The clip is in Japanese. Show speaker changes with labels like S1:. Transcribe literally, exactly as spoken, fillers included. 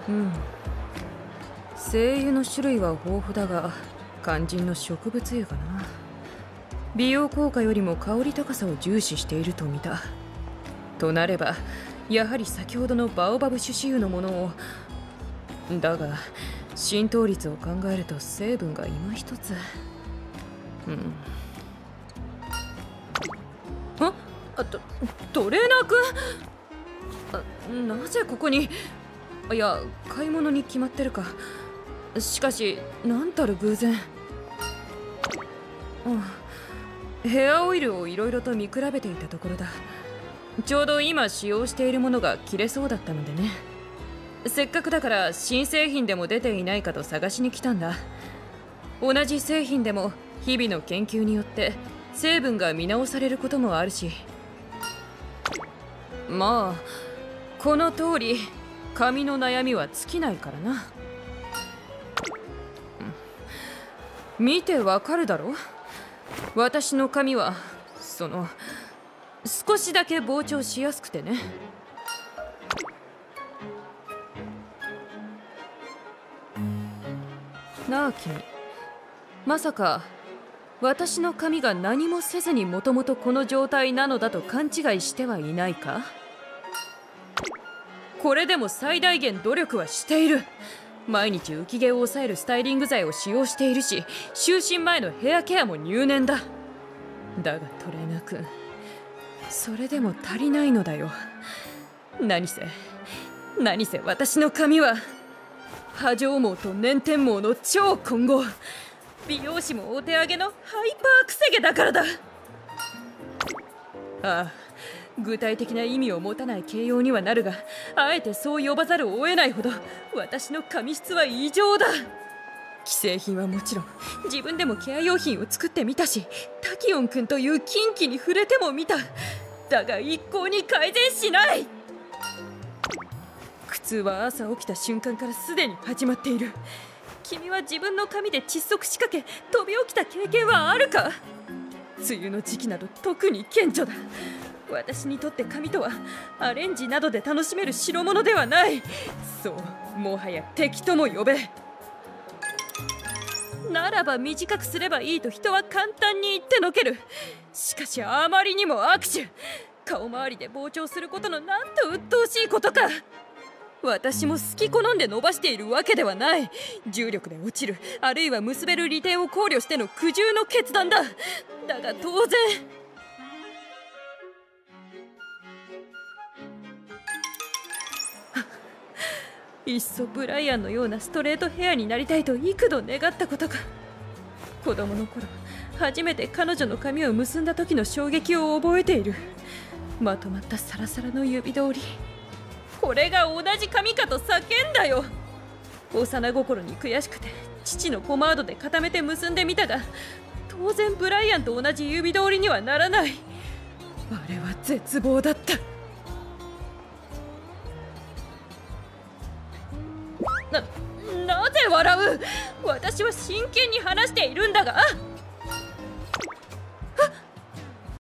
S1: うん。精油の種類は豊富だが肝心の植物油かな。美容効果よりも香り高さを重視していると見た。となればやはり先ほどのバオバブ種子油のものを。だが浸透率を考えると成分が今一つ。うんああトトレーナー君、あなぜここに。いや買い物に決まってるか。しかし何たる偶然。うん、ヘアオイルをいろいろと見比べていたところだ。ちょうど今使用しているものが切れそうだったのでね。せっかくだから新製品でも出ていないかと探しに来たんだ。同じ製品でも日々の研究によって成分が見直されることもあるし。まあこの通り髪の悩みは尽きないからな。見てわかるだろ。私の髪はその少しだけ膨張しやすくてね。なあ君、まさか私の髪が何もせずにもともとこの状態なのだと勘違いしてはいないか。これでも最大限努力はしている。毎日浮き毛を抑えるスタイリング剤を使用しているし、就寝前のヘアケアも入念だ。だがトレーナー君、それでも足りないのだよ。何せ何せ私の髪は波状毛と粘天毛の超混合。美容師もお手上げのハイパーくせ毛だからだ。ああ、具体的な意味を持たない形容にはなるが、あえてそう呼ばざるを得ないほど私の髪質は異常だ。既製品はもちろん自分でもケア用品を作ってみたし、タキオン君という禁忌に触れてもみた。だが一向に改善しない。苦痛は朝起きた瞬間からすでに始まっている。君は自分の髪で窒息しかけ飛び起きた経験はあるか。梅雨の時期など特に顕著だ。私にとって髪とはアレンジなどで楽しめる代物ではない。そう、もはや敵とも呼べ。ならば短くすればいいと人は簡単に言ってのける。しかしあまりにも握手。顔周りで膨張することのなんと鬱陶しいことか。私も好き好んで伸ばしているわけではない。重力で落ちる、あるいは結べる利点を考慮しての苦渋の決断だ。だが当然いっそブライアンのようなストレートヘアになりたいと幾度願ったことか。子供の頃初めて彼女の髪を結んだ時の衝撃を覚えている。まとまったサラサラの指通り、これが同じ髪かと叫んだよ。幼心に悔しくて父のポマードで固めて結んでみたが、当然ブライアンと同じ指通りにはならない。あれは絶望だった。な、なぜ笑う。私は真剣に話しているんだが。